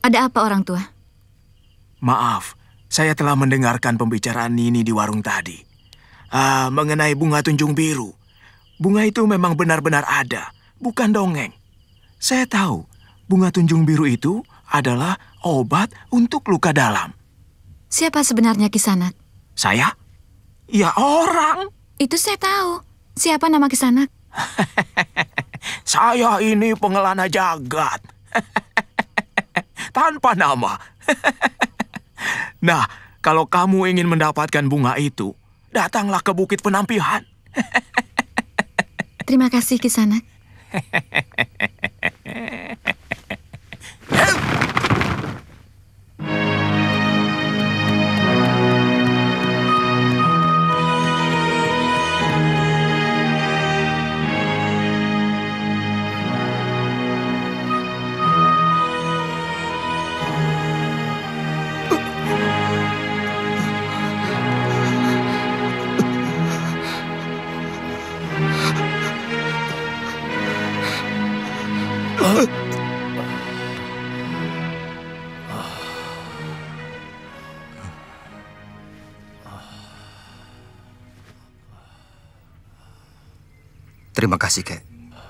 Ada apa orang tua? Maaf, saya telah mendengarkan pembicaraan Nini di warung tadi. Mengenai bunga tunjung biru. Bunga itu memang benar-benar ada, bukan dongeng. Saya tahu, bunga tunjung biru itu adalah obat untuk luka dalam. Siapa sebenarnya Kisanak? Saya? Ya orang. Itu saya tahu. Siapa nama Kisanak? Saya ini pengelana jagat. Tanpa nama. Nah, kalau kamu ingin mendapatkan bunga itu, datanglah ke Bukit Penampihan. Terima kasih, Kisanak. Terima kasih, Kek.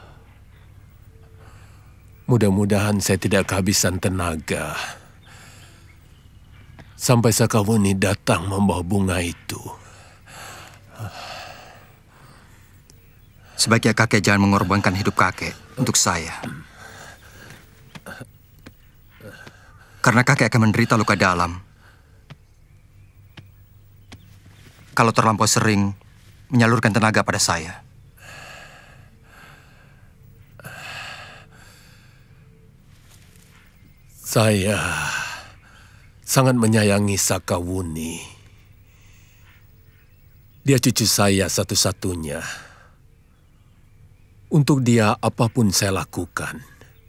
Mudah-mudahan saya tidak kehabisan tenaga. Sampai Sakawuni datang membawa bunga itu. Sebaiknya kakek jangan mengorbankan hidup kakek untuk saya. Karena kakek akan menderita luka dalam. Kalau terlampau sering menyalurkan tenaga pada saya. Saya sangat menyayangi Sakawuni. Dia cucu saya satu-satunya. Untuk dia, apapun saya lakukan.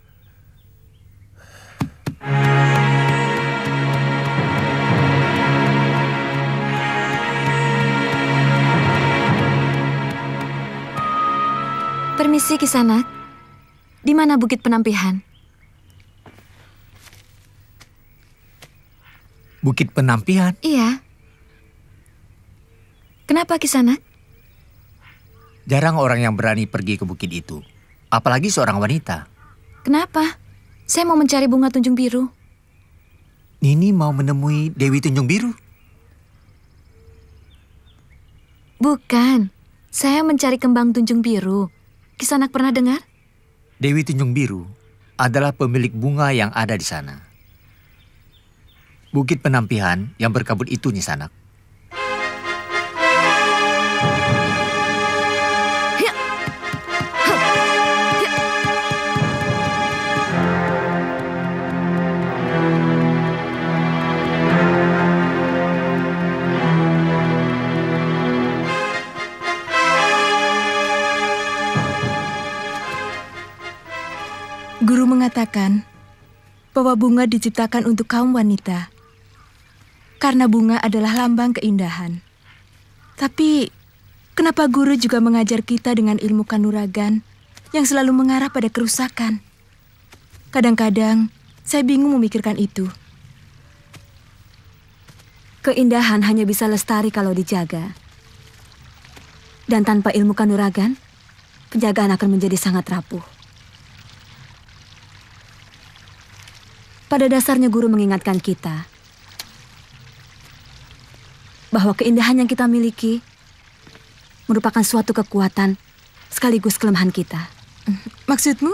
Permisi, Kisanak. Di mana Bukit Penampihan? Bukit Penampihan? Iya. Kenapa, Kisanak? Jarang orang yang berani pergi ke bukit itu. Apalagi seorang wanita. Kenapa? Saya mau mencari bunga tunjung biru. Nini mau menemui Dewi Tunjung Biru? Bukan. Saya mencari kembang tunjung biru. Kisanak pernah dengar? Dewi Tunjung Biru adalah pemilik bunga yang ada di sana. Bukit Penampihan yang berkabut itu, Nisanak. Guru mengatakan bahwa bunga diciptakan untuk kaum wanita. Karena bunga adalah lambang keindahan. Tapi, kenapa guru juga mengajar kita dengan ilmu kanuragan yang selalu mengarah pada kerusakan? Kadang-kadang, saya bingung memikirkan itu. Keindahan hanya bisa lestari kalau dijaga. Dan tanpa ilmu kanuragan, penjagaan akan menjadi sangat rapuh. Pada dasarnya guru mengingatkan kita bahwa keindahan yang kita miliki merupakan suatu kekuatan sekaligus kelemahan kita. Maksudmu?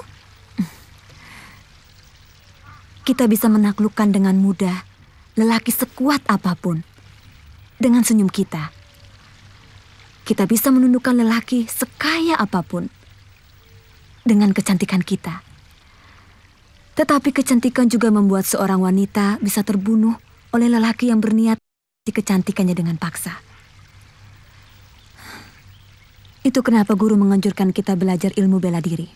Kita bisa menaklukkan dengan mudah lelaki sekuat apapun dengan senyum kita. Kita bisa menundukkan lelaki sekaya apapun dengan kecantikan kita. Tetapi kecantikan juga membuat seorang wanita bisa terbunuh oleh lelaki yang berniat kecantikannya dengan paksa. Itu kenapa guru menganjurkan kita belajar ilmu bela diri.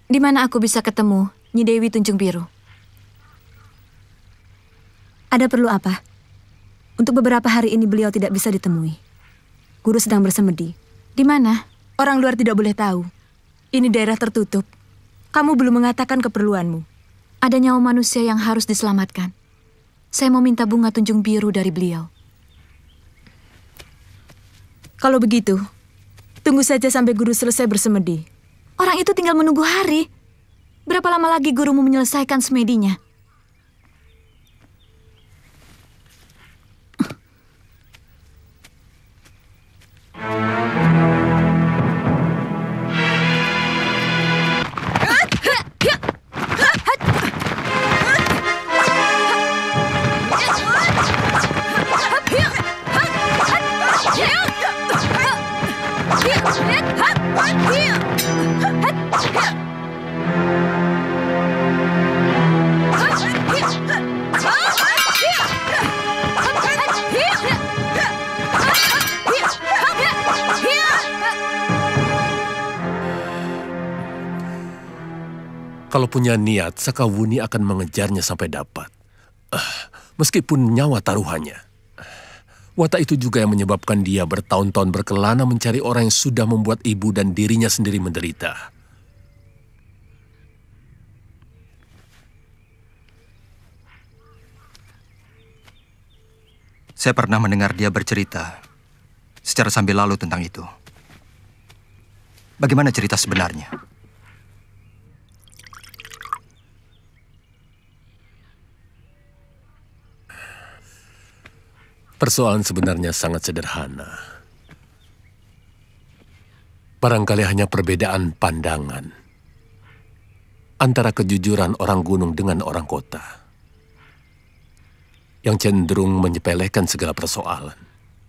Di mana aku bisa ketemu Nyi Dewi Tunjung Biru? Ada perlu apa? Untuk beberapa hari ini beliau tidak bisa ditemui. Guru sedang bersemedi. Di mana? Orang luar tidak boleh tahu. Ini daerah tertutup. Kamu belum mengatakan keperluanmu. Ada nyawa manusia yang harus diselamatkan. Saya mau minta bunga tunjung biru dari beliau. Kalau begitu, tunggu saja sampai guru selesai bersemedi. Orang itu tinggal menunggu hari. Berapa lama lagi gurumu menyelesaikan semedinya? Kalau punya niat, Sakawuni akan mengejarnya sampai dapat. Meskipun nyawa taruhannya. Watak itu juga yang menyebabkan dia bertahun-tahun berkelana mencari orang yang sudah membuat ibu dan dirinya sendiri menderita. Saya pernah mendengar dia bercerita secara sambil lalu tentang itu. Bagaimana cerita sebenarnya? Persoalan sebenarnya sangat sederhana. Barangkali hanya perbedaan pandangan antara kejujuran orang gunung dengan orang kota yang cenderung menyepelekan segala persoalan.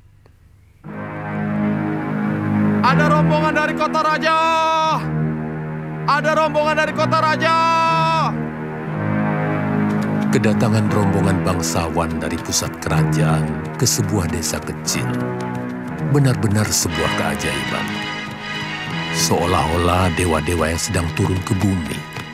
Ada rombongan dari kota raja! Ada rombongan dari kota raja! Kedatangan rombongan bangsawan dari pusat kerajaan ke sebuah desa kecil benar-benar sebuah keajaiban. Seolah-olah dewa-dewa yang sedang turun ke bumi.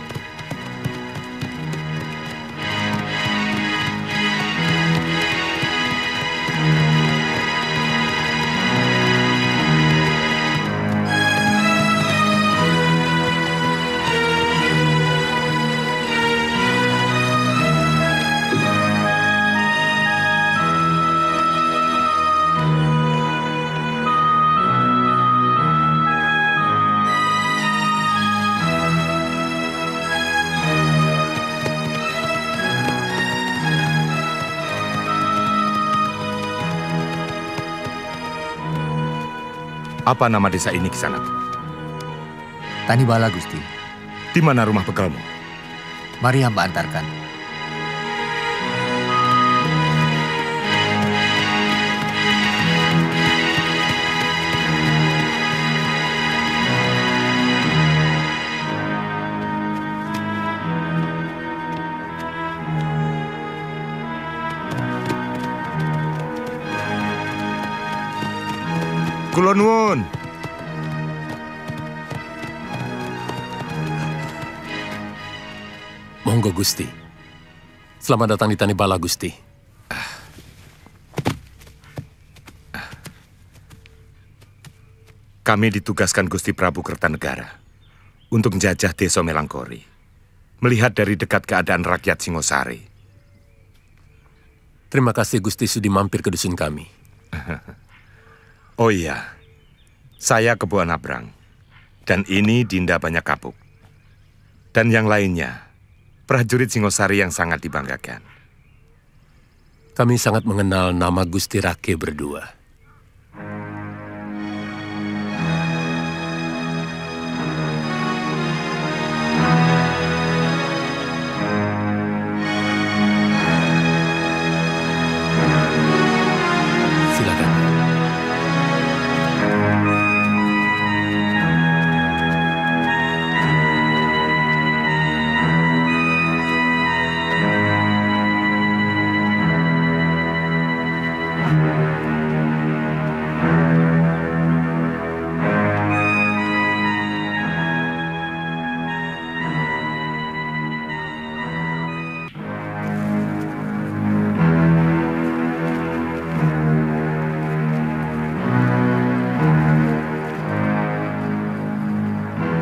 Apa nama desa ini, Kisanak? Tanibala, Gusti. Di mana rumah begalmu? Mari hamba antarkan. Kula nuwun. Monggo Gusti. Selamat datang di Tanibala, Gusti. Kami ditugaskan Gusti Prabu Kertanegara untuk menjajah desa Melangkori, melihat dari dekat keadaan rakyat Singosari. Terima kasih Gusti sudi mampir ke dusun kami. Oh iya, saya Kebo Nabrang, dan ini Dinda Banyak Kapuk. Dan yang lainnya, prajurit Singosari yang sangat dibanggakan. Kami sangat mengenal nama Gusti Rake berdua. Silakan.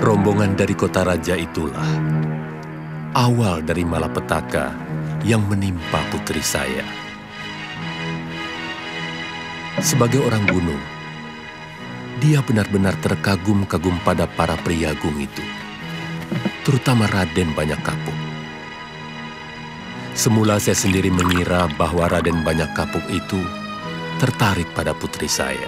Rombongan dari kota raja itulah awal dari malapetaka yang menimpa putri saya. Sebagai orang gunung, dia benar-benar terkagum-kagum pada para priagung itu, terutama Raden Banyak Kapuk. Semula saya sendiri mengira bahwa Raden Banyak Kapuk itu tertarik pada putri saya.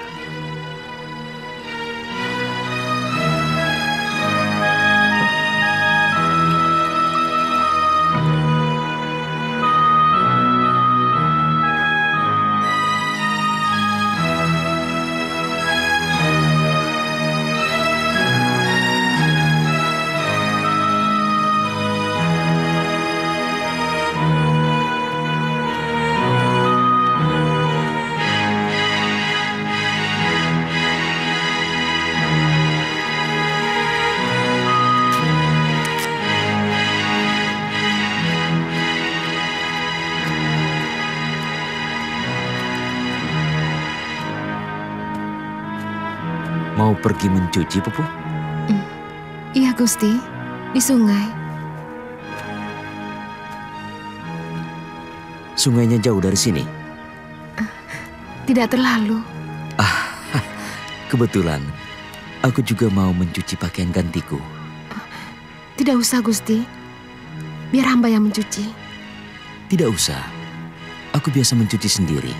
Mau pergi mencuci, Pupu? Iya, Gusti. Di sungai. Sungainya jauh dari sini? Tidak terlalu. Kebetulan, aku juga mau mencuci pakaian gantiku. Tidak usah, Gusti. Biar hamba yang mencuci. Tidak usah. Aku biasa mencuci sendiri.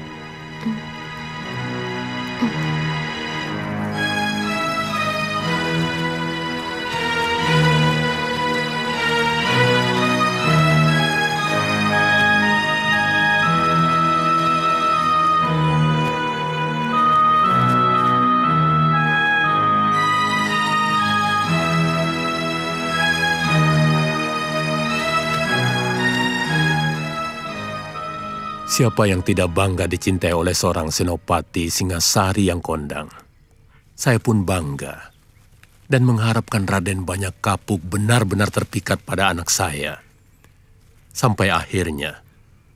Siapa yang tidak bangga dicintai oleh seorang senopati Singasari yang kondang? Saya pun bangga dan mengharapkan Raden Banyak Kapuk benar-benar terpikat pada anak saya. Sampai akhirnya,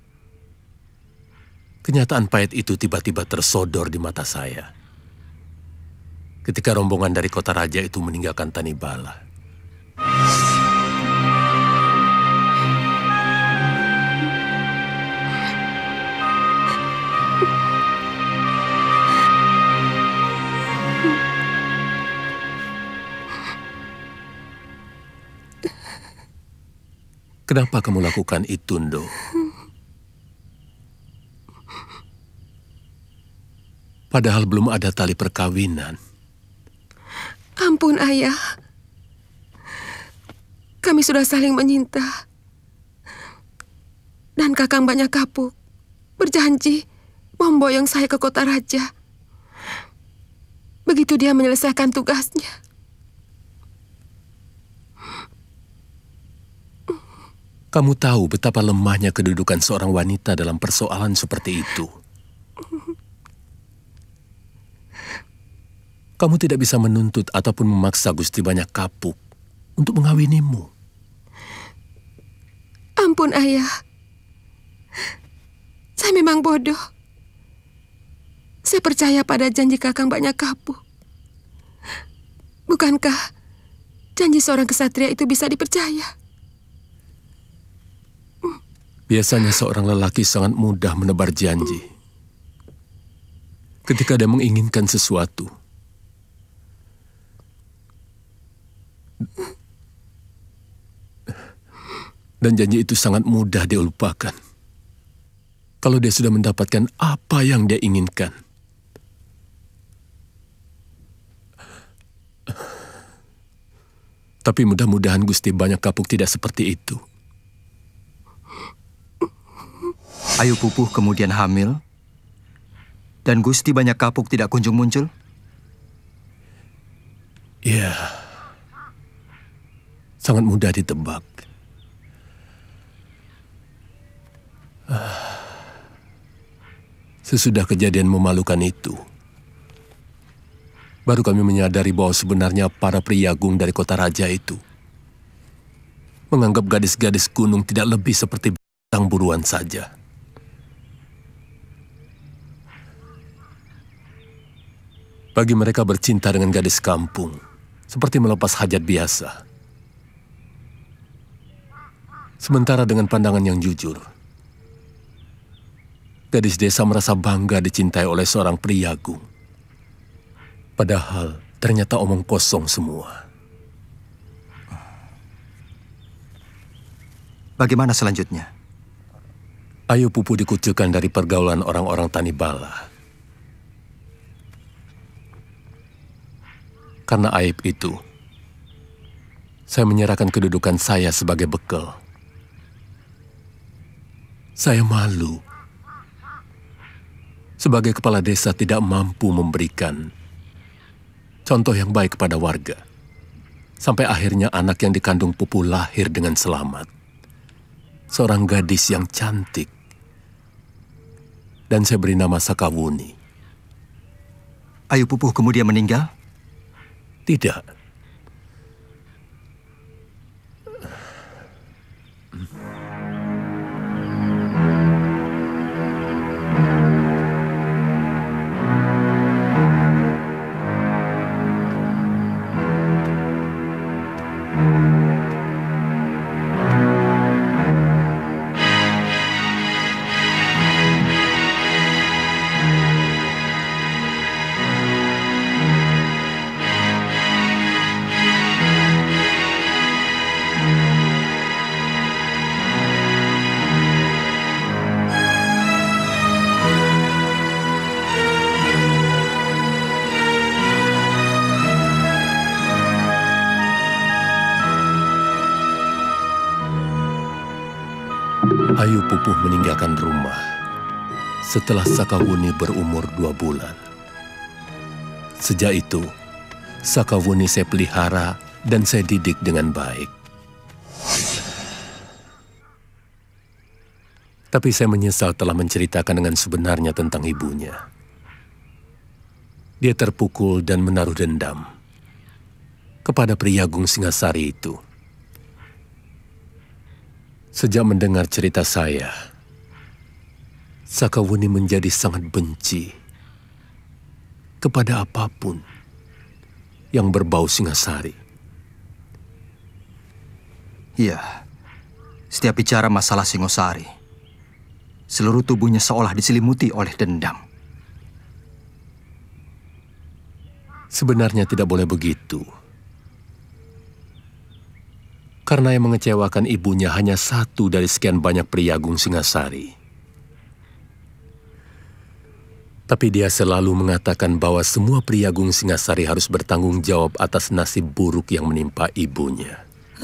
kenyataan pahit itu tiba-tiba tersodor di mata saya. Ketika rombongan dari kota raja itu meninggalkan Tanibala. Kenapa kamu lakukan itu, Ndo? Padahal belum ada tali perkawinan. Ampun, Ayah. Kami sudah saling menyinta. Dan Kakang Banyak Kapuk berjanji memboyong saya ke kota raja. Begitu dia menyelesaikan tugasnya. Kamu tahu betapa lemahnya kedudukan seorang wanita dalam persoalan seperti itu. Kamu tidak bisa menuntut ataupun memaksa Gusti Banyak Kapuk untuk mengawinimu. Ampun, Ayah. Saya memang bodoh. Saya percaya pada janji Kakang Banyak Kapuk. Bukankah janji seorang kesatria itu bisa dipercaya? Biasanya seorang lelaki sangat mudah menebar janji. Ketika dia menginginkan sesuatu, dan janji itu sangat mudah dia lupakan. Kalau dia sudah mendapatkan apa yang dia inginkan. Tapi mudah-mudahan Gusti Banyak Kapuk tidak seperti itu. Ayu Pupuh kemudian hamil, dan Gusti Banyak Kapuk tidak kunjung muncul? Ya, sangat mudah ditebak. Sesudah kejadian memalukan itu, baru kami menyadari bahwa sebenarnya para priagung dari kota raja itu menganggap gadis-gadis gunung tidak lebih seperti bintang buruan saja. Bagi mereka bercinta dengan gadis kampung seperti melepas hajat biasa. Sementara dengan pandangan yang jujur, gadis desa merasa bangga dicintai oleh seorang priagung. Padahal ternyata omong kosong semua. Bagaimana selanjutnya? Ayu Pupu dikucilkan dari pergaulan orang-orang Tanibala. Karena aib itu, saya menyerahkan kedudukan saya sebagai bekal. Saya malu. Sebagai kepala desa tidak mampu memberikan contoh yang baik kepada warga. Sampai akhirnya anak yang dikandung Pupu lahir dengan selamat. Seorang gadis yang cantik. Dan saya beri nama Sakawuni. Ayu Pupuh kemudian meninggal? Tidak. Ayu Pupuh meninggalkan rumah setelah Sakawuni berumur 2 bulan. Sejak itu, Sakawuni saya pelihara dan saya didik dengan baik. Tapi saya menyesal telah menceritakan dengan sebenarnya tentang ibunya. Dia terpukul dan menaruh dendam kepada Priagung Singasari itu. Sejak mendengar cerita saya, Sakawuni menjadi sangat benci kepada apapun yang berbau Singasari. Iya, setiap bicara masalah Singosari, seluruh tubuhnya seolah diselimuti oleh dendam. Sebenarnya tidak boleh begitu. Karena yang mengecewakan ibunya hanya satu dari sekian banyak Priagung Singasari. Tapi dia selalu mengatakan bahwa semua Priagung Singasari harus bertanggung jawab atas nasib buruk yang menimpa ibunya.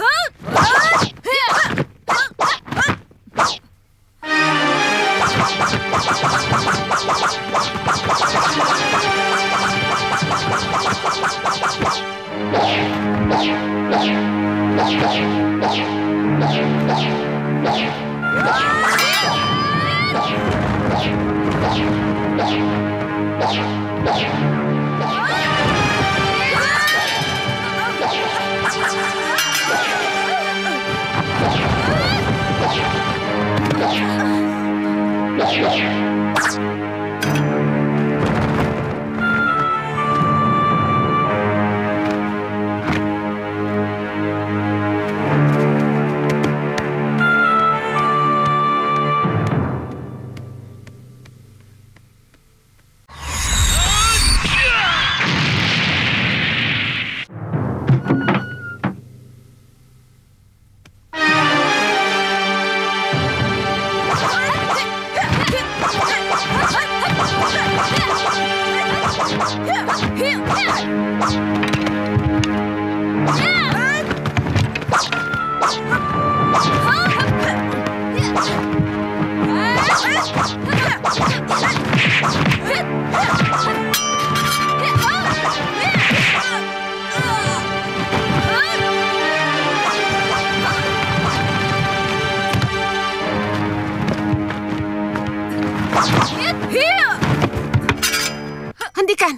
Hentikan!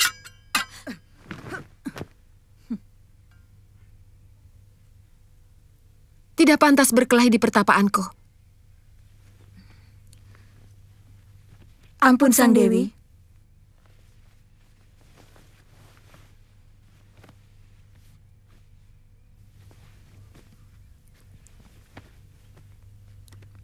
Tidak pantas berkelahi di pertapaanku. Ampun Sang Dewi.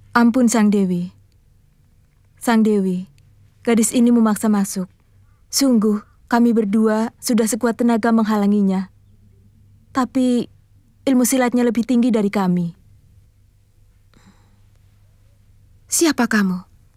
Ampun Sang Dewi. Sang Dewi, gadis ini memaksa masuk. Sungguh, kami berdua sudah sekuat tenaga menghalanginya. Tapi ilmu silatnya lebih tinggi dari kami. Siapa kamu?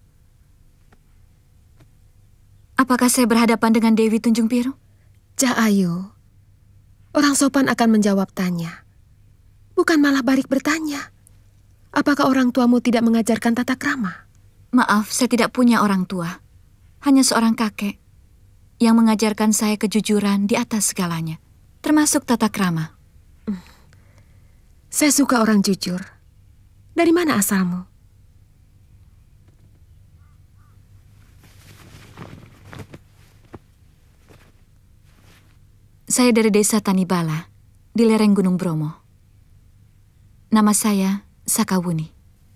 Apakah saya berhadapan dengan Dewi Tunjung Biru? Cah Ayu, orang sopan akan menjawab tanya. Bukan malah balik bertanya. Apakah orang tuamu tidak mengajarkan tata krama? Maaf, saya tidak punya orang tua. Hanya seorang kakek yang mengajarkan saya kejujuran di atas segalanya, termasuk tata krama. Saya suka orang jujur. Dari mana asalmu? Saya dari desa Tanibala, di lereng Gunung Bromo. Nama saya Sakawuni.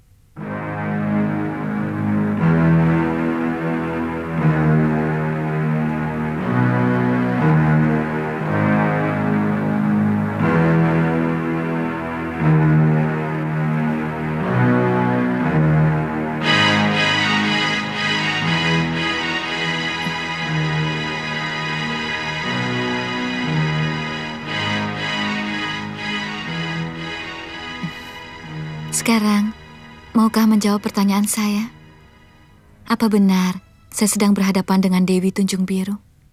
Sekarang, maukah menjawab pertanyaan saya? Apa benar saya sedang berhadapan dengan Dewi Tunjung Biru?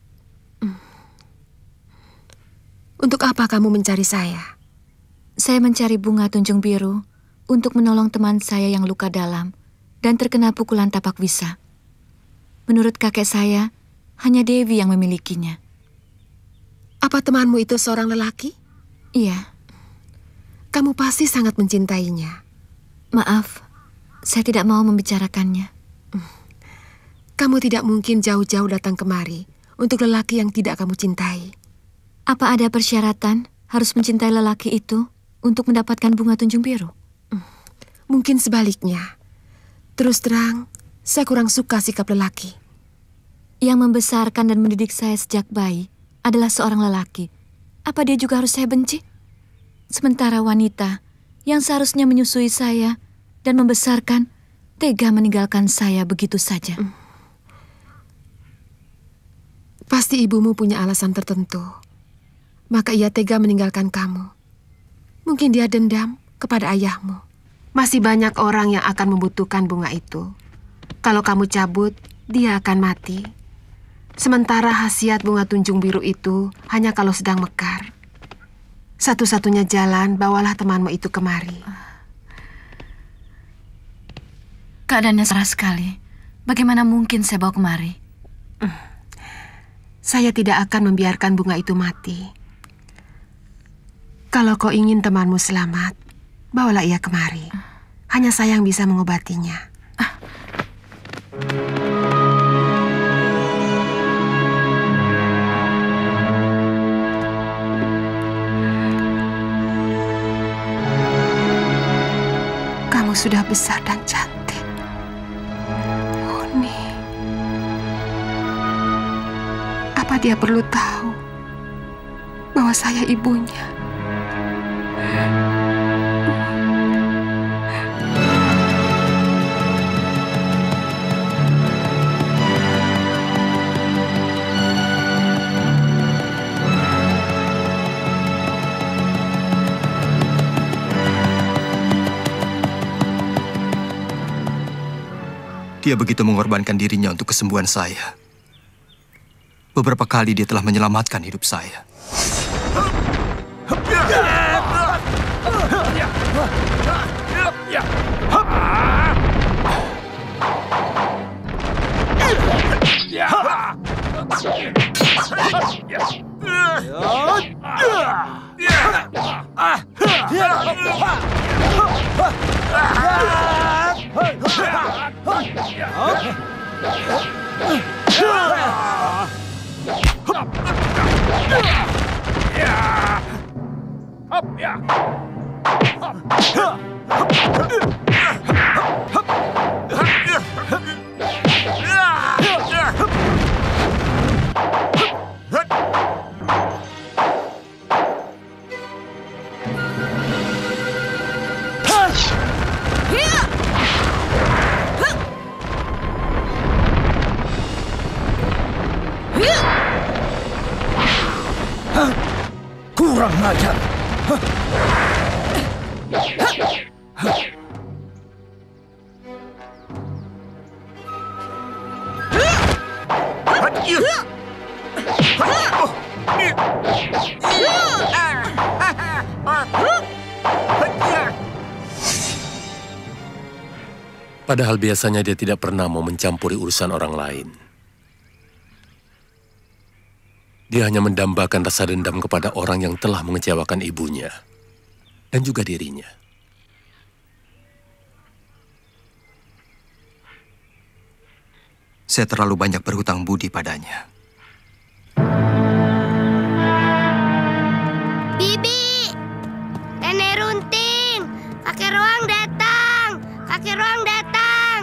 Untuk apa kamu mencari saya? Saya mencari bunga Tunjung Biru untuk menolong teman saya yang luka dalam dan terkena pukulan tapak wisa. Menurut kakek saya, hanya Dewi yang memilikinya. Apa temanmu itu seorang lelaki? Iya. Kamu pasti sangat mencintainya. Maaf, saya tidak mau membicarakannya. Kamu tidak mungkin jauh-jauh datang kemari untuk lelaki yang tidak kamu cintai. Apa ada persyaratan harus mencintai lelaki itu untuk mendapatkan bunga Tunjung Biru? Mungkin sebaliknya. Terus terang, saya kurang suka sikap lelaki. Yang membesarkan dan mendidik saya sejak bayi adalah seorang lelaki. Apa dia juga harus saya benci? Sementara wanita yang seharusnya menyusui saya dan membesarkan, tega meninggalkan saya begitu saja. Pasti ibumu punya alasan tertentu. Maka ia tega meninggalkan kamu. Mungkin dia dendam kepada ayahmu. Masih banyak orang yang akan membutuhkan bunga itu. Kalau kamu cabut, dia akan mati. Sementara khasiat bunga Tunjung Biru itu hanya kalau sedang mekar. Satu-satunya jalan, bawalah temanmu itu kemari. Keadaannya serah sekali. Bagaimana mungkin saya bawa kemari? Saya tidak akan membiarkan bunga itu mati. Kalau kau ingin temanmu selamat, bawalah ia kemari. Hanya saya yang bisa mengobatinya. Kamu sudah besar dan cantik. Uni. Apa dia perlu tahu bahwa saya ibunya? Dia begitu mengorbankan dirinya untuk kesembuhan saya. Beberapa kali dia telah menyelamatkan hidup saya. Padahal biasanya dia tidak pernah mau mencampuri urusan orang lain. Dia hanya mendambakan rasa dendam kepada orang yang telah mengecewakan ibunya dan juga dirinya. Saya terlalu banyak berhutang budi padanya. Bibi! Nenek Runting! Kakek Ruang datang! Kakek Ruang datang!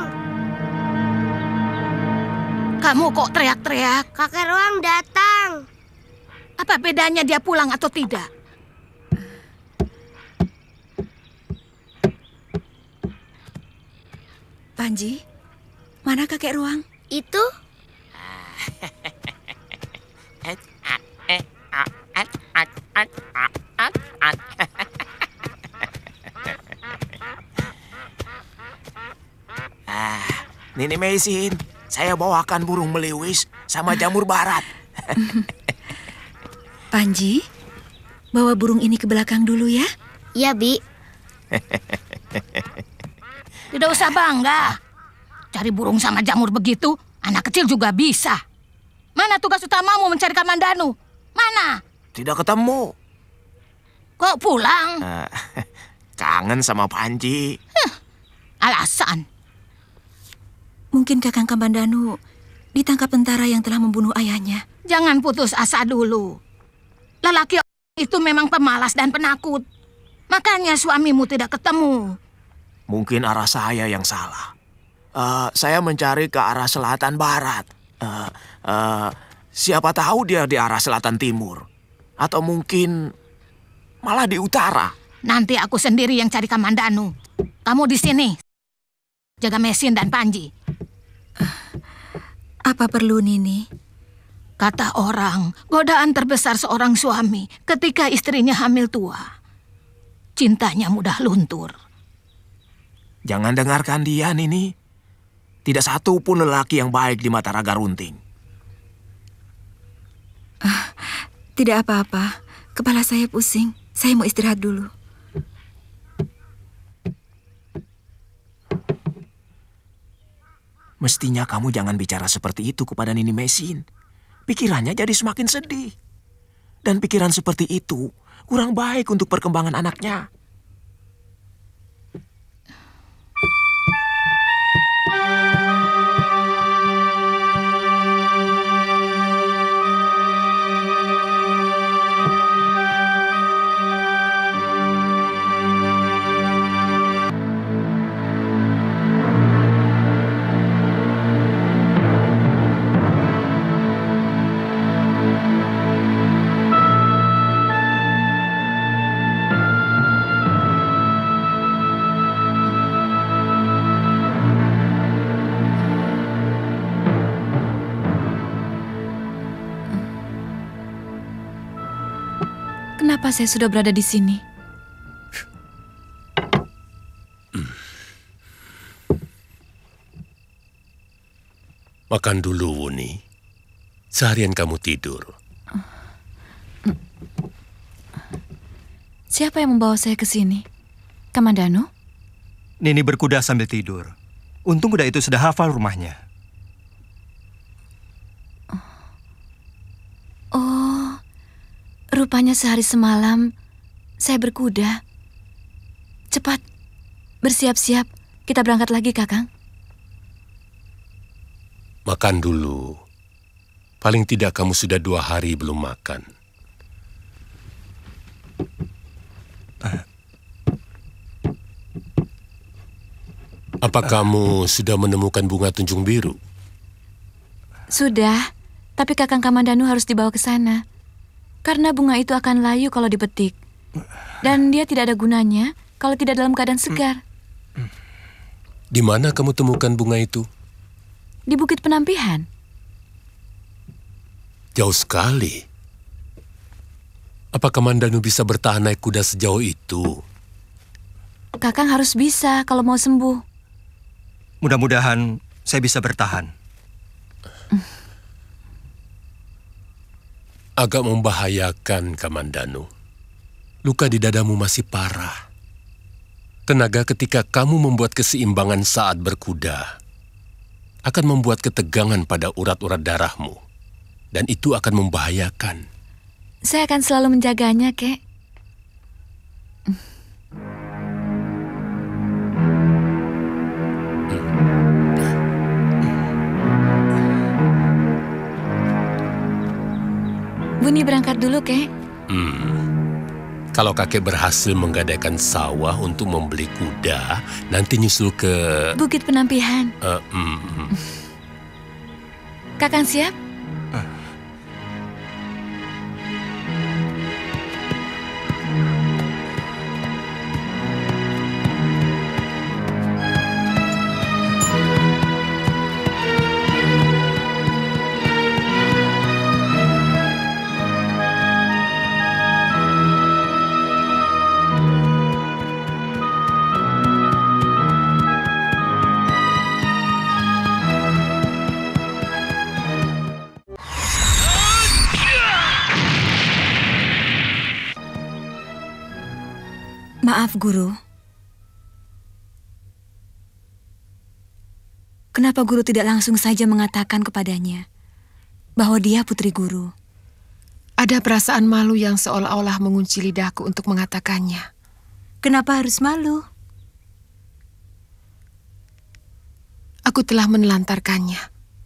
Kamu kok teriak-teriak? Kakek Ruang datang! Apa bedanya dia pulang atau tidak? Panji, mana kakek Ruang? Itu? Nini Mesin, saya bawakan burung meliwis sama jamur barat. Panji, bawa burung ini ke belakang dulu ya. Iya, Bi. Tidak usah bangga. Cari burung sama jamur begitu, anak kecil juga bisa. Mana tugas utamamu mencari Kamandanu? Mana? Tidak ketemu. Kok pulang? Kangen sama Panji. Alasan. Mungkin Kakang Kamandanu ditangkap tentara yang telah membunuh ayahnya. Jangan putus asa dulu. Lelaki itu memang pemalas dan penakut. Makanya suamimu tidak ketemu. Mungkin arah saya yang salah. Saya mencari ke arah selatan barat. Siapa tahu dia di arah selatan timur. Atau mungkin malah di utara. Nanti aku sendiri yang cari Kamandanu. Kamu di sini. Jaga Mesin dan Panji. Apa perlu, Nini? Kata orang, godaan terbesar seorang suami ketika istrinya hamil tua. Cintanya mudah luntur. Jangan dengarkan dia, Nini. Tidak satu pun lelaki yang baik di mata Raga Runting. Tidak apa-apa. Kepala saya pusing. Saya mau istirahat dulu. Mestinya kamu jangan bicara seperti itu kepada Nini Mesin. Pikirannya jadi semakin sedih. Dan pikiran seperti itu kurang baik untuk perkembangan anaknya. Kenapa saya sudah berada di sini? Makan dulu, Wuni. Seharian kamu tidur. Siapa yang membawa saya ke sini? Kamandanu? Nini berkuda sambil tidur. Untung kuda itu sudah hafal rumahnya. Oh, rupanya sehari semalam saya berkuda. Cepat, bersiap-siap. Kita berangkat lagi, Kakang. Makan dulu. Paling tidak kamu sudah 2 hari belum makan. Apa kamu sudah menemukan bunga tunjung biru? Sudah, tapi Kakang Kamandanu harus dibawa ke sana. Karena bunga itu akan layu kalau dipetik. Dan dia tidak ada gunanya kalau tidak dalam keadaan segar. Di mana kamu temukan bunga itu? Di Bukit Penampihan. Jauh sekali. Apa Kamandanu bisa bertahan naik kuda sejauh itu? Kakang harus bisa kalau mau sembuh. Mudah-mudahan saya bisa bertahan. Agak membahayakan, Kamandanu. Luka di dadamu masih parah. Tenaga ketika kamu membuat keseimbangan saat berkuda akan membuat ketegangan pada urat-urat darahmu. Dan itu akan membahayakan. Saya akan selalu menjaganya, Kek. Buni berangkat dulu, Kek. Kalau kakek berhasil menggadaikan sawah untuk membeli kuda, nanti nyusul ke... Bukit Penampihan. Kakang siap? Maaf, Guru. Kenapa Guru tidak langsung saja mengatakan kepadanya bahwa dia putri Guru? Ada perasaan malu yang seolah-olah mengunci lidahku untuk mengatakannya. Kenapa harus malu? Aku telah menelantarkannya.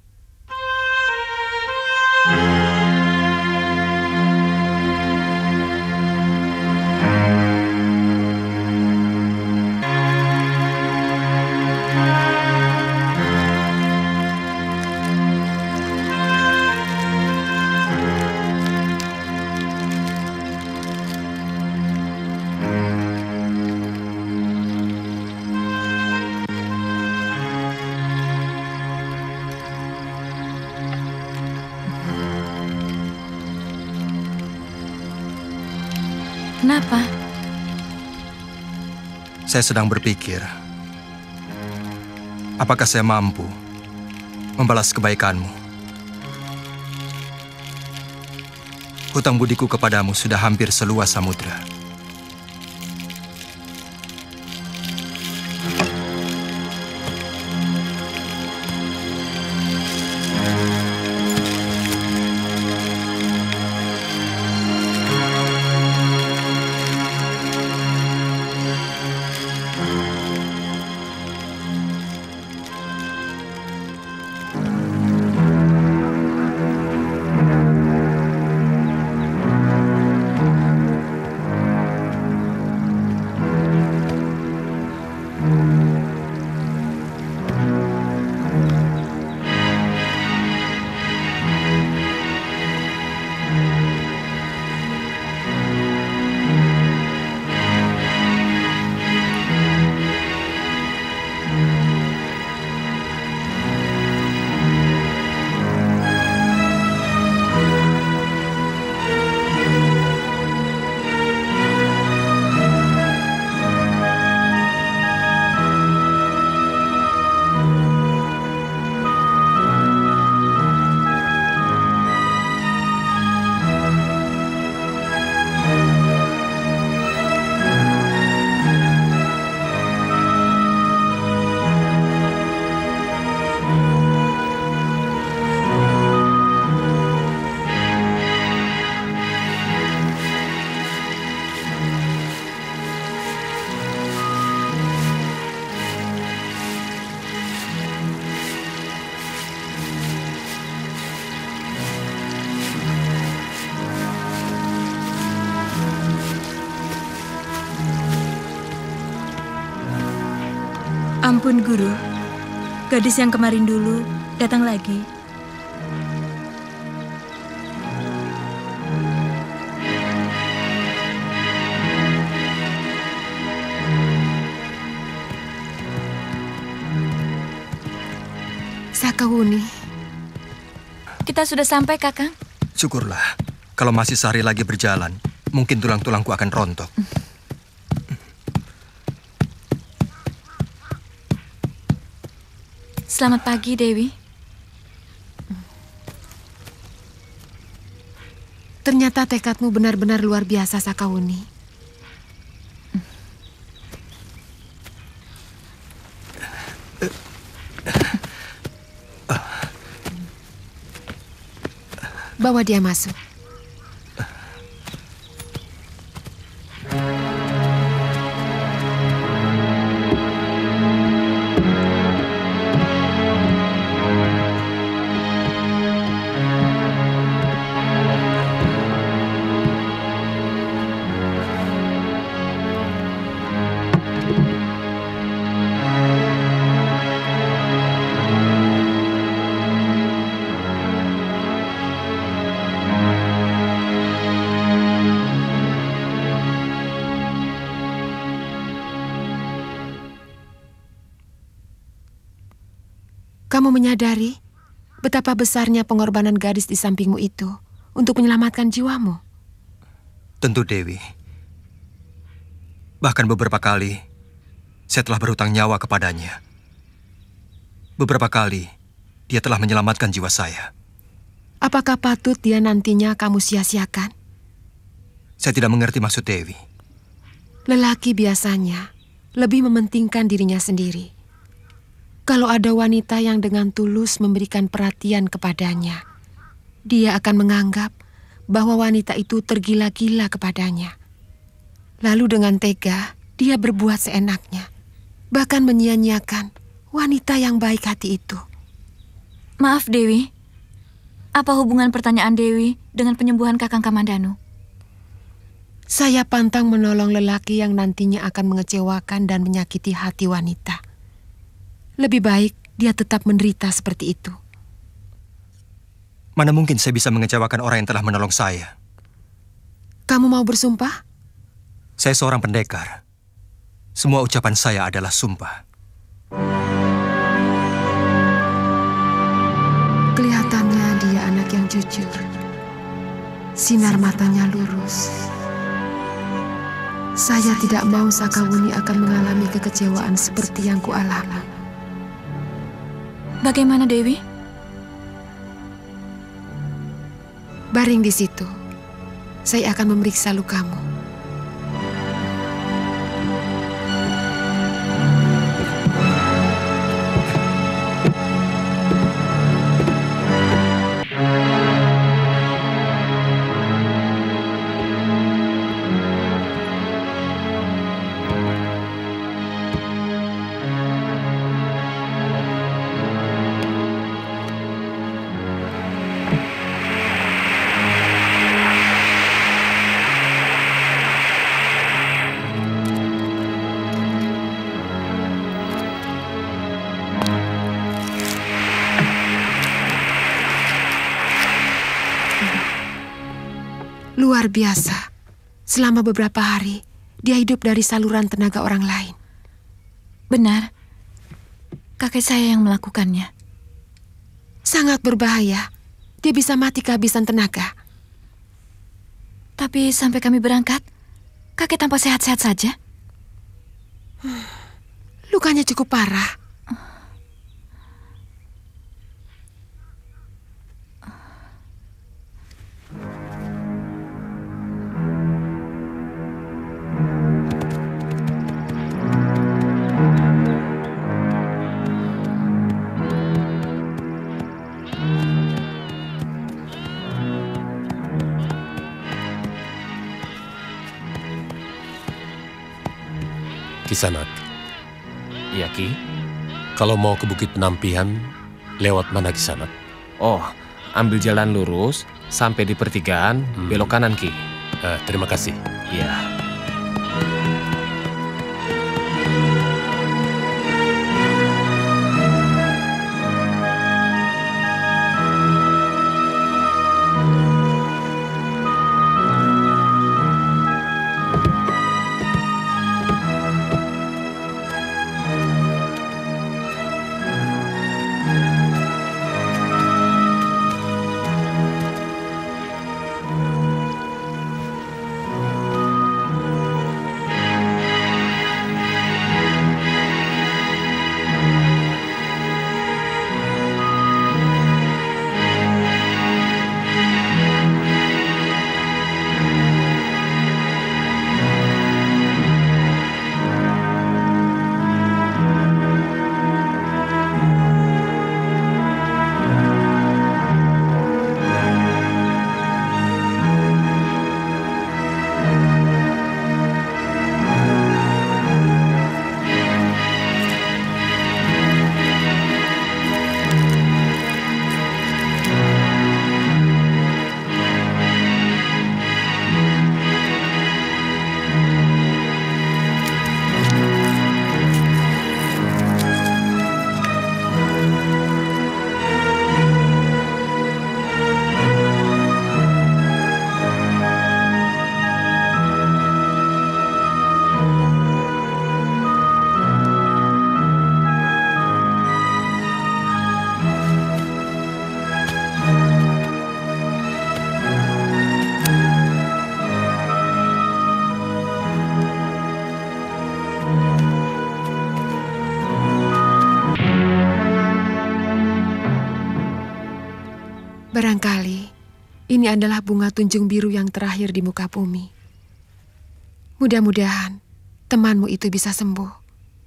Kenapa? Saya sedang berpikir, apakah saya mampu membalas kebaikanmu? Hutang budiku kepadamu sudah hampir seluas samudra. Ampun, Guru. Gadis yang kemarin dulu datang lagi. Sakawuni. Kita sudah sampai, Kakang. Syukurlah. Kalau masih sehari lagi berjalan, mungkin tulang-tulangku akan rontok. Selamat pagi, Dewi. Ternyata tekadmu benar-benar luar biasa, Sakawuni. Bawa dia masuk. Kamu menyadari betapa besarnya pengorbanan gadis di sampingmu itu untuk menyelamatkan jiwamu? Tentu, Dewi. Bahkan beberapa kali, saya telah berhutang nyawa kepadanya. Beberapa kali, dia telah menyelamatkan jiwa saya. Apakah patut dia nantinya kamu sia-siakan? Saya tidak mengerti maksud Dewi. Lelaki biasanya lebih mementingkan dirinya sendiri. Kalau ada wanita yang dengan tulus memberikan perhatian kepadanya, dia akan menganggap bahwa wanita itu tergila-gila kepadanya. Lalu dengan tega, dia berbuat seenaknya, bahkan menyia-nyiakan wanita yang baik hati itu. Maaf, Dewi. Apa hubungan pertanyaan Dewi dengan penyembuhan Kakang Kamandanu? Saya pantang menolong lelaki yang nantinya akan mengecewakan dan menyakiti hati wanita. Lebih baik dia tetap menderita seperti itu. Mana mungkin saya bisa mengecewakan orang yang telah menolong saya? Kamu mau bersumpah? Saya seorang pendekar. Semua ucapan saya adalah sumpah. Kelihatannya dia anak yang jujur. Sinar matanya lurus. Saya tidak mau Sakawuni akan mengalami kekecewaan seperti yang kualami. Bagaimana, Dewi? Baring di situ. Saya akan memeriksa lukamu. Luar biasa. Selama beberapa hari, dia hidup dari saluran tenaga orang lain. Benar. Kakek saya yang melakukannya. Sangat berbahaya. Dia bisa mati kehabisan tenaga. Tapi sampai kami berangkat, kakek tampak sehat-sehat saja. Lukanya cukup parah. Kisanak. Iya, Ki. Kalau mau ke Bukit Penampihan, lewat mana Kisanak? Oh, ambil jalan lurus, sampai di pertigaan, belok kanan, Ki. Terima kasih. Iya. ini adalah bunga tunjung biru yang terakhir di muka bumi. Mudah-mudahan temanmu itu bisa sembuh.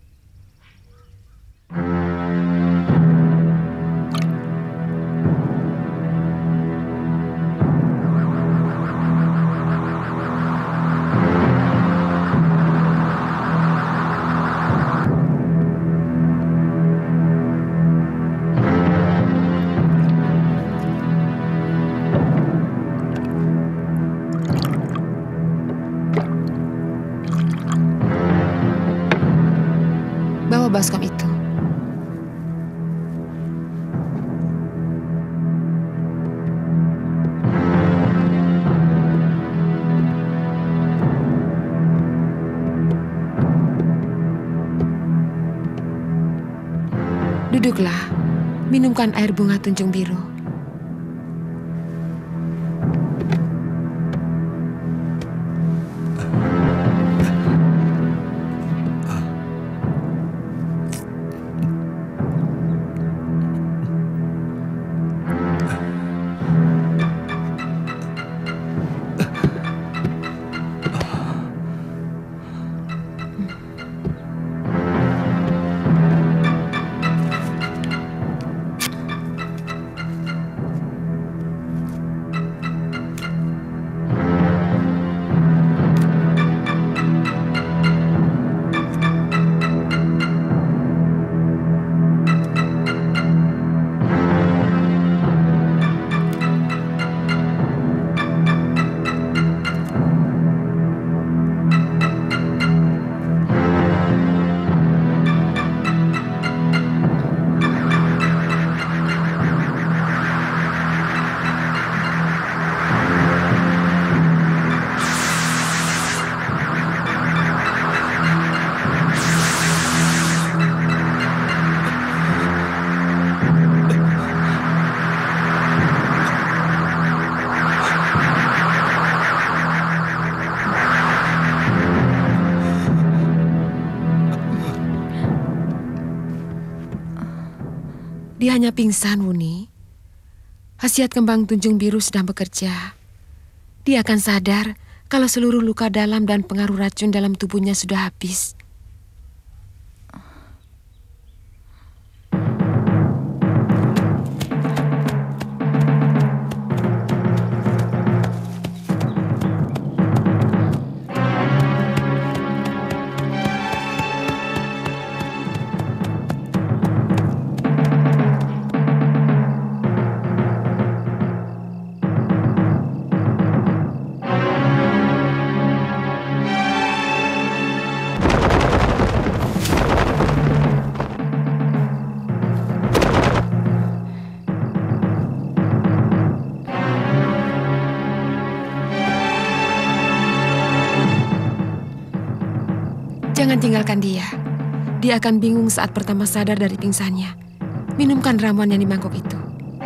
Bawa baskom itu. Duduklah, minumkan air bunga tunjung biru. Dia hanya pingsan, Wuni. Khasiat kembang tunjung biru sedang bekerja. Dia akan sadar kalau seluruh luka dalam dan pengaruh racun dalam tubuhnya sudah habis. Jangan tinggalkan dia. Dia akan bingung saat pertama sadar dari pingsannya. Minumkan ramuan yang di mangkok itu.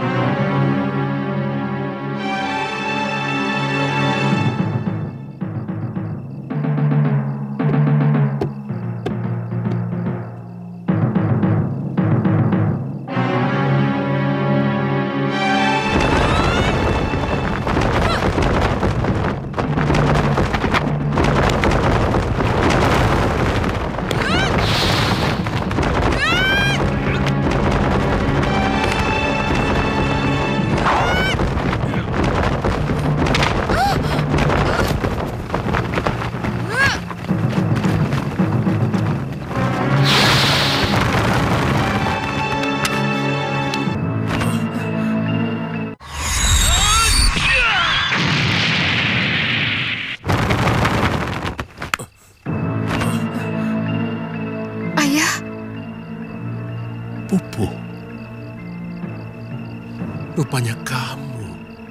Pupu, rupanya kamu.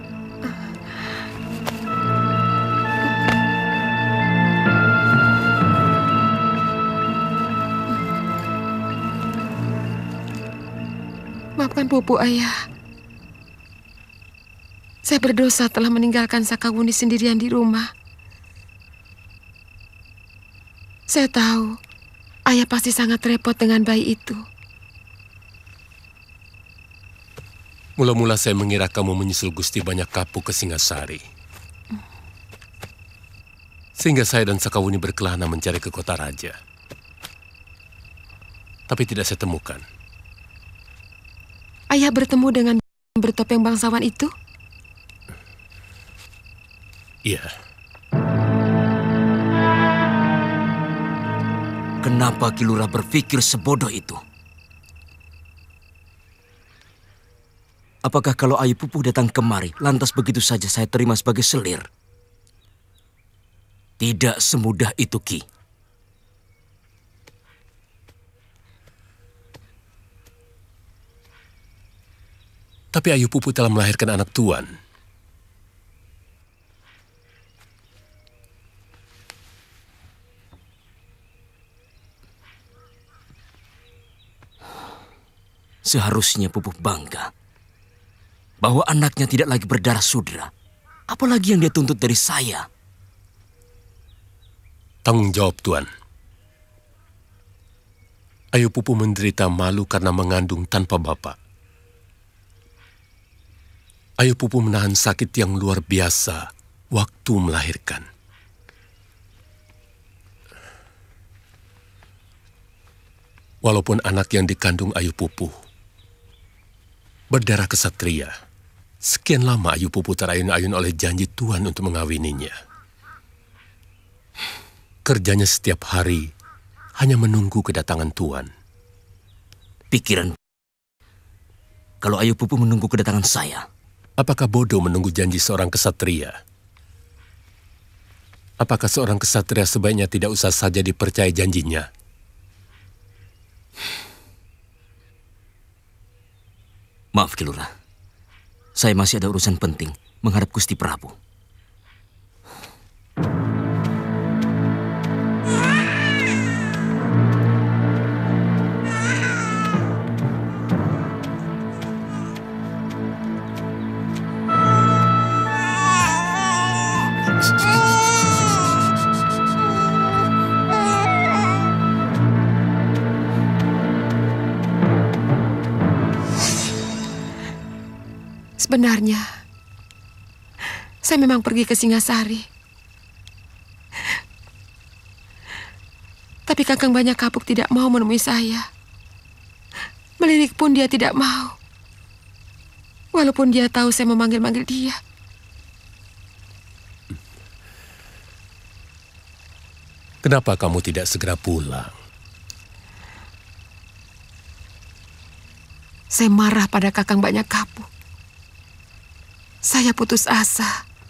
Maafkan Pupu, Ayah. Saya berdosa telah meninggalkan Sakawuni sendirian di rumah. Saya tahu Ayah pasti sangat repot dengan bayi itu. Mula-mula saya mengira kamu menyusul Gusti Banyak Kapuk ke Singasari. Sehingga saya dan Sakawuni berkelana mencari ke kota raja. Tapi tidak saya temukan. Ayah bertemu dengan bertopeng bangsawan itu? Iya. Kenapa Ki Lurah berpikir sebodoh itu? Apakah kalau Ayu Pupuh datang kemari, lantas begitu saja saya terima sebagai selir? Tidak semudah itu, Ki. Tapi Ayu Pupuh telah melahirkan anak tuan. Seharusnya Pupuh bangga bahwa anaknya tidak lagi berdarah sudra. Apalagi yang dia tuntut dari saya. Tanggung jawab, Tuan. Ayu Pupuh menderita malu karena mengandung tanpa bapak. Ayu Pupuh menahan sakit yang luar biasa waktu melahirkan. Walaupun anak yang dikandung Ayu Pupuh berdarah kesatria, sekian lama Ayu Pupuh terayun-ayun oleh janji Tuan untuk mengawininya. Kerjanya setiap hari hanya menunggu kedatangan Tuan. Pikiran, kalau Ayu Pupuh menunggu kedatangan saya. Apakah bodoh menunggu janji seorang kesatria? Apakah seorang kesatria sebaiknya tidak usah saja dipercaya janjinya? Maaf, Ki Lurah. Saya masih ada urusan penting menghadap Gusti Prabu. Sebenarnya, saya memang pergi ke Singasari. Tapi Kakang Banyak Kapuk tidak mau menemui saya. Melirik pun dia tidak mau. Walaupun dia tahu saya memanggil-manggil dia. Kenapa kamu tidak segera pulang? Saya marah pada Kakang Banyak Kapuk. Saya putus asa.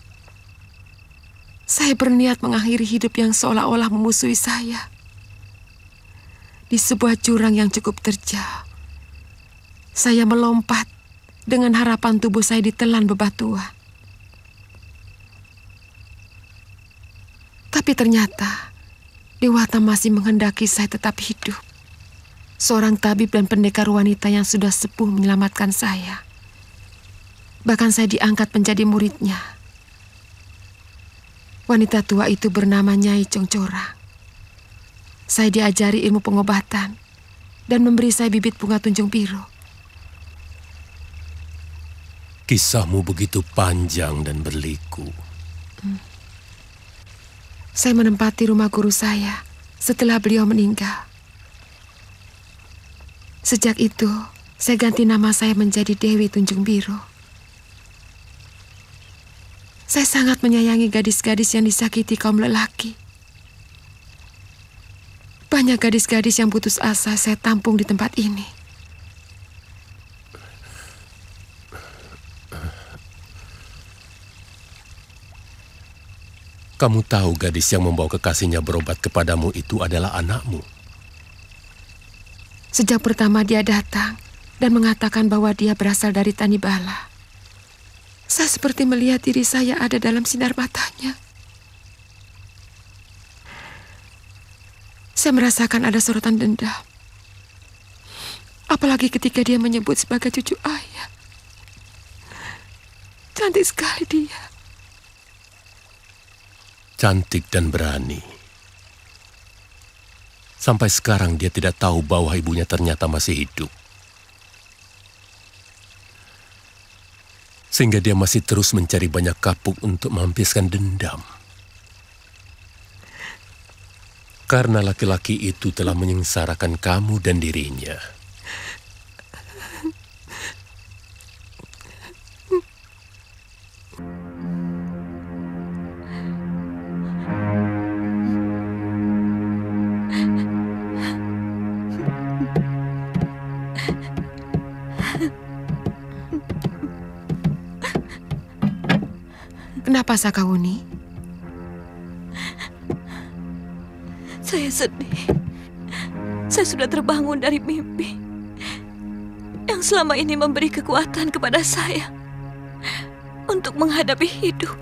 Saya berniat mengakhiri hidup yang seolah-olah memusuhi saya. Di sebuah jurang yang cukup terjal, saya melompat dengan harapan tubuh saya ditelan bebatuan. Tapi ternyata Dewata masih menghendaki saya tetap hidup. Seorang tabib dan pendekar wanita yang sudah sepuh menyelamatkan saya. Bahkan saya diangkat menjadi muridnya. Wanita tua itu bernama Nyai Congcorang. Saya diajari ilmu pengobatan dan memberi saya bibit bunga tunjung biru. Kisahmu begitu panjang dan berliku. Saya menempati rumah guru saya setelah beliau meninggal. Sejak itu, saya ganti nama saya menjadi Dewi Tunjung Biru. Saya sangat menyayangi gadis-gadis yang disakiti kaum lelaki. Banyak gadis-gadis yang putus asa saya tampung di tempat ini. Kamu tahu gadis yang membawa kekasihnya berobat kepadamu itu adalah anakmu. Sejak pertama dia datang dan mengatakan bahwa dia berasal dari Tanibala. Saya seperti melihat diri saya ada dalam sinar matanya. Saya merasakan ada sorotan dendam. Apalagi ketika dia menyebut sebagai cucu ayah. Cantik sekali dia. Cantik dan berani. Sampai sekarang dia tidak tahu bahwa ibunya ternyata masih hidup. Sehingga dia masih terus mencari banyak kapuk untuk melampiaskan dendam. Karena laki-laki itu telah menyengsarakan kamu dan dirinya. Kenapa Sakawuni? Saya sedih. Saya sudah terbangun dari mimpi yang selama ini memberi kekuatan kepada saya untuk menghadapi hidup.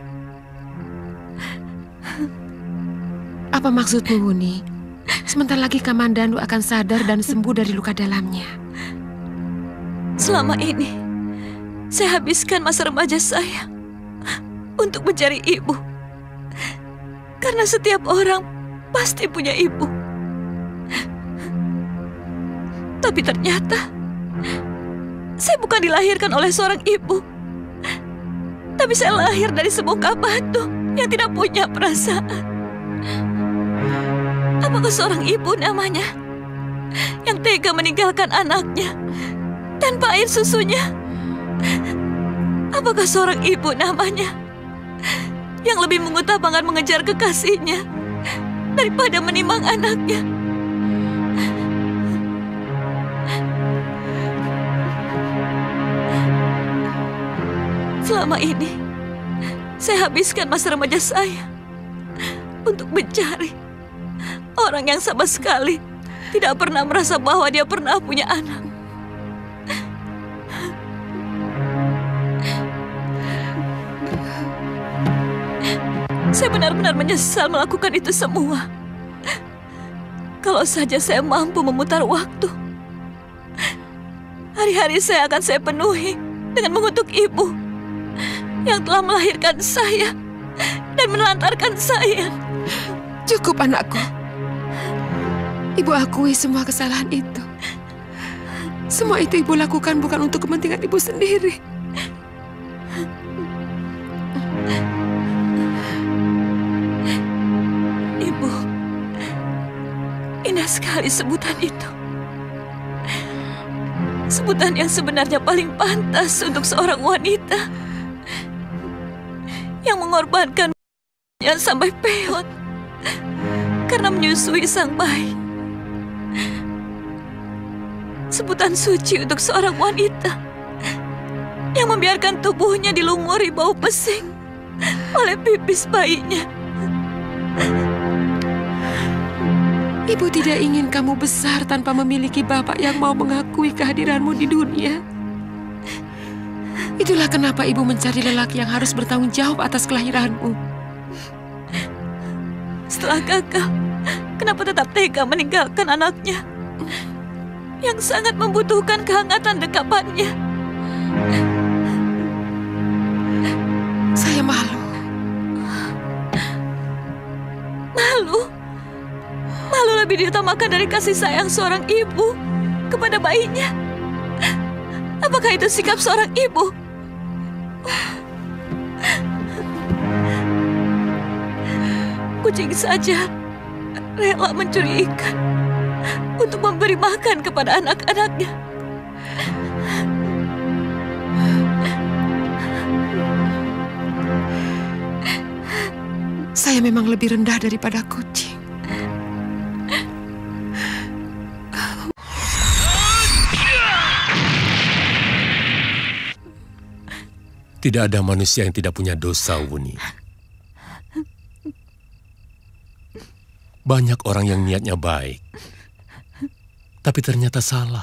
Apa maksudmu, Wuni? Sebentar lagi Kamandanu akan sadar dan sembuh dari luka dalamnya. Selama ini, saya habiskan masa remaja saya untuk mencari ibu. Karena setiap orang pasti punya ibu. Tapi ternyata, saya bukan dilahirkan oleh seorang ibu. Tapi saya lahir dari sebongkah batu yang tidak punya perasaan. Apakah seorang ibu namanya yang tega meninggalkan anaknya tanpa air susunya? Apakah seorang ibu namanya yang lebih mengutamakan mengejar kekasihnya daripada menimang anaknya? Selama ini, saya habiskan masa remaja saya untuk mencari orang yang sama sekali tidak pernah merasa bahwa dia pernah punya anak. Saya benar-benar menyesal melakukan itu semua. Kalau saja saya mampu memutar waktu, hari-hari saya akan saya penuhi dengan mengutuk ibu yang telah melahirkan saya dan menelantarkan saya. Cukup, anakku. Ibu akui semua kesalahan itu. Semua itu ibu lakukan bukan untuk kepentingan ibu sendiri. Ibu, indah sekali sebutan itu. Sebutan yang sebenarnya paling pantas untuk seorang wanita yang mengorbankannya sampai peot karena menyusui sang bayi. Sebutan suci untuk seorang wanita yang membiarkan tubuhnya dilumuri bau pesing oleh pipis bayinya. Ibu tidak ingin kamu besar tanpa memiliki bapak yang mau mengakui kehadiranmu di dunia. Itulah kenapa ibu mencari lelaki yang harus bertanggung jawab atas kelahiranmu. Setelah gagal, kenapa tetap tega meninggalkan anaknya yang sangat membutuhkan kehangatan dekapannya? Saya malu. Malu? Malu lebih diutamakan dari kasih sayang seorang ibu kepada bayinya. Apakah itu sikap seorang ibu? Kucing saja rela mencuri ikan untuk memberi makan kepada anak-anaknya. Saya memang lebih rendah daripada kucing. Tidak ada manusia yang tidak punya dosa, Wuni. Banyak orang yang niatnya baik, tapi ternyata salah.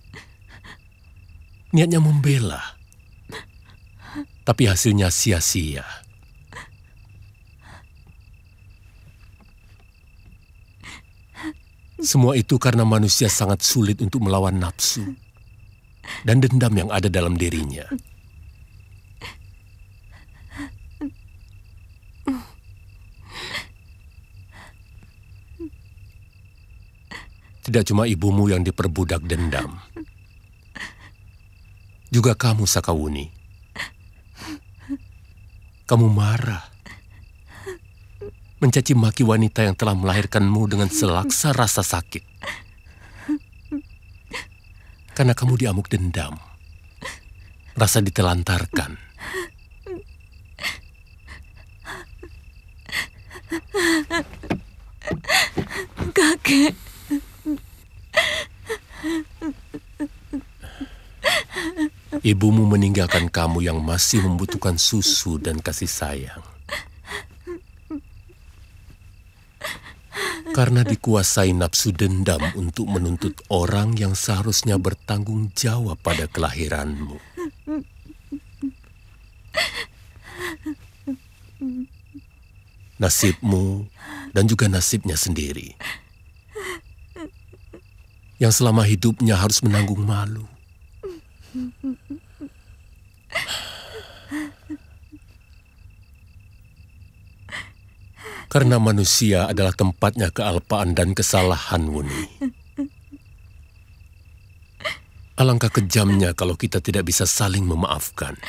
Niatnya membela, tapi hasilnya sia-sia. Semua itu karena manusia sangat sulit untuk melawan nafsu dan dendam yang ada dalam dirinya. Tidak cuma ibumu yang diperbudak dendam. Juga kamu, Sakawuni. Kamu marah. Mencaci maki wanita yang telah melahirkanmu dengan selaksa rasa sakit. Karena kamu diamuk dendam. Rasa ditelantarkan. Kakek. Ibumu meninggalkan kamu yang masih membutuhkan susu dan kasih sayang. Karena dikuasai nafsu dendam untuk menuntut orang yang seharusnya bertanggung jawab pada kelahiranmu. Nasibmu dan juga nasibnya sendiri. Yang selama hidupnya harus menanggung malu. Karena manusia adalah tempatnya kealpaan dan kesalahan, Wuni. Alangkah kejamnya kalau kita tidak bisa saling memaafkan.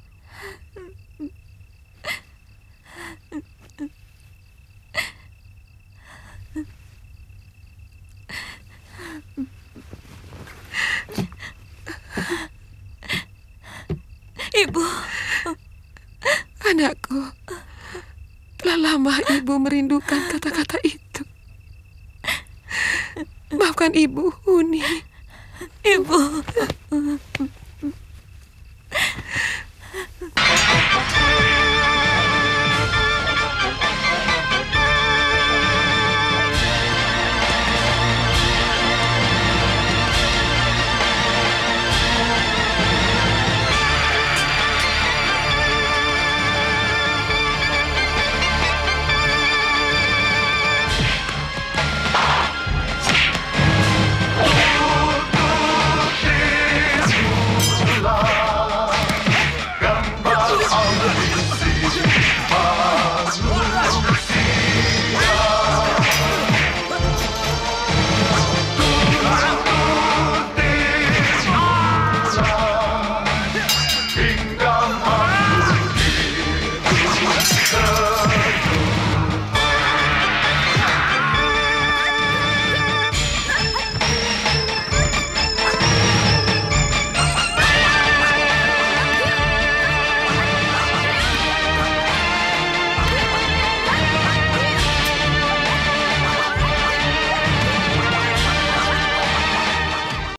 Ibu, anakku, telah lama ibu merindukan kata-kata itu. Maafkan ibu, Uni. Ibu.